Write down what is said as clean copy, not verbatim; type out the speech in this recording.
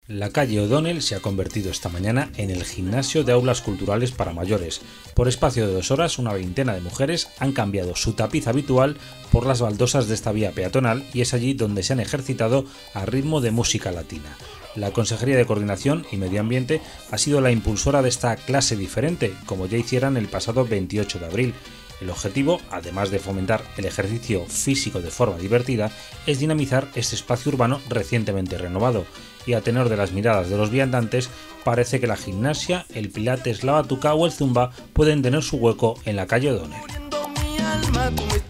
La calle O'Donnell se ha convertido esta mañana en el gimnasio de aulas culturales para mayores. Por espacio de 2 horas, una veintena de mujeres han cambiado su tapiz habitual por las baldosas de esta vía peatonal y es allí donde se han ejercitado a ritmo de música latina. La Consejería de Coordinación y Medio Ambiente ha sido la impulsora de esta clase diferente, como ya hicieran el pasado 28 de abril. El objetivo, además de fomentar el ejercicio físico de forma divertida, es dinamizar este espacio urbano recientemente renovado. Y a tenor de las miradas de los viandantes, parece que la gimnasia, el pilates, la batuca o el zumba pueden tener su hueco en la calle O'Donnell.